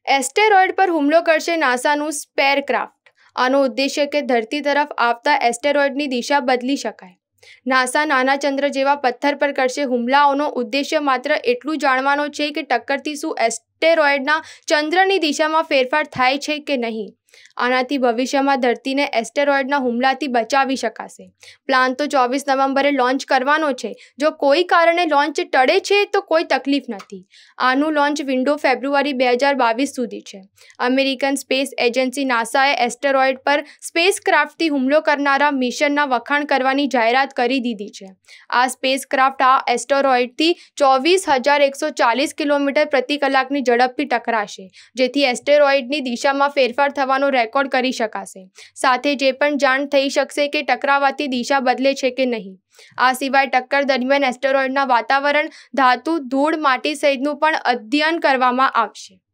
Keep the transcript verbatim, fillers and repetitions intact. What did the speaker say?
Asteroid પર હુમલો કરશે નાસાનું સ્પેરક્રાફ્ટ। આનો ઉદ્દેશ્ય કે ધરતી તરફ આવતા એસ્ટેરોઇડની દિશા બદલી શકાય। નાસા નાના ચંદ્ર જેવા પથ્થર પર કરશે હુમલાઓનો ઉદ્દેશ્ય માત્ર એટલું જાણવાનો છે કે ટક્કરથી શું એસ્ટેરોઇડના ચંદ્રની દિશામાં ફેરફાર થાય છે કે નહીં। આનાથી ભવિષ્યમાં ધરતીને એસ્ટેરોઇડના હુમલાથી બચાવી શકાશે। પ્લાન તો ચોવીસ નવેમ્બરે લોન્ચ કરવાનો છે। જો કોઈ કારણે લોન્ચ ટળે છે તો કોઈ તકલીફ નથી। આનું લોન્ચ વિન્ડો ફેબ્રુઆરી બે હજાર બાવીસ સુધી છે। અમેરિકન સ્પેસ એજન્સી નાસાએ એસ્ટેરોઇડ પર સ્પેસક્રાફ્ટથી હુમલો કરનારા મિશનના વખાણ કરવાની જાહેરાત કરી દીધી છે। આ સ્પેસક્રાફ્ટ આ એસ્ટેરોઇડથી ચોવીસ હજાર એકસો ચાલીસ કિલોમીટર પ્રતિ કલાકની ઝડપથી ટકરાશે, જેથી એસ્ટેરોઇડની દિશામાં ફેરફાર થવાનો રેકોર્ડ કરી શકાશે। સાથે જે પણ જાણ થઈ શકશે કે ટકરાવાથી દિશા બદલે છે કે નહીં। આ સિવાય ટક્કર દરમિયાન એસ્ટેરોઇડના વાતાવરણ, ધાતુ, ધૂળ, માટી સહિતનું પણ અધ્યયન કરવામાં આવશે।